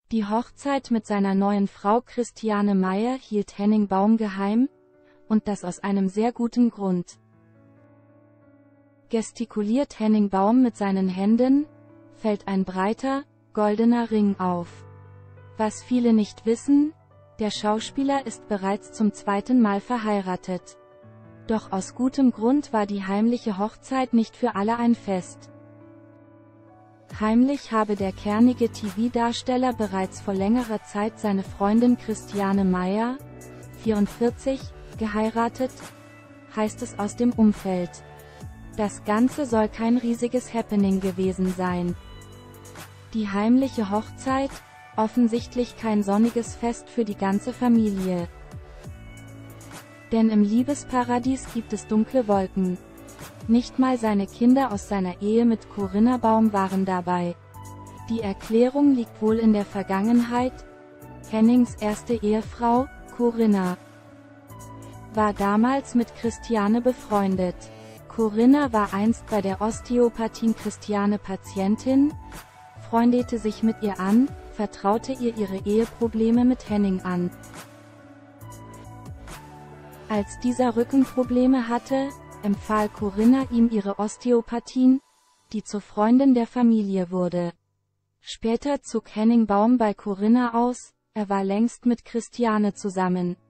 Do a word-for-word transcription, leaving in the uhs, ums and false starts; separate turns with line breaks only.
Die Hochzeit mit seiner neuen Frau Christiane Meyer hielt Henning Baum geheim, und das aus einem sehr guten Grund. Gestikuliert Henning Baum mit seinen Händen, fällt ein breiter, goldener Ring auf. Was viele nicht wissen, der Schauspieler ist bereits zum zweiten Mal verheiratet. Doch aus gutem Grund war die heimliche Hochzeit nicht für alle ein Fest. Heimlich habe der kernige T V-Darsteller bereits vor längerer Zeit seine Freundin Christiane Meyer, vierundvierzig, geheiratet, heißt es aus dem Umfeld. Das Ganze soll kein riesiges Happening gewesen sein. Die heimliche Hochzeit, offensichtlich kein sonniges Fest für die ganze Familie. Denn im Liebesparadies gibt es dunkle Wolken. Nicht mal seine Kinder aus seiner Ehe mit Corinna Baum waren dabei. Die Erklärung liegt wohl in der Vergangenheit. Hennings erste Ehefrau, Corinna, war damals mit Christiane befreundet. Corinna war einst bei der Osteopathin Christiane Patientin, freundete sich mit ihr an, vertraute ihr ihre Eheprobleme mit Henning an. Als dieser Rückenprobleme hatte, empfahl Corinna ihm ihre Osteopathin, die zur Freundin der Familie wurde. Später zog Henning Baum bei Corinna aus, er war längst mit Christiane zusammen.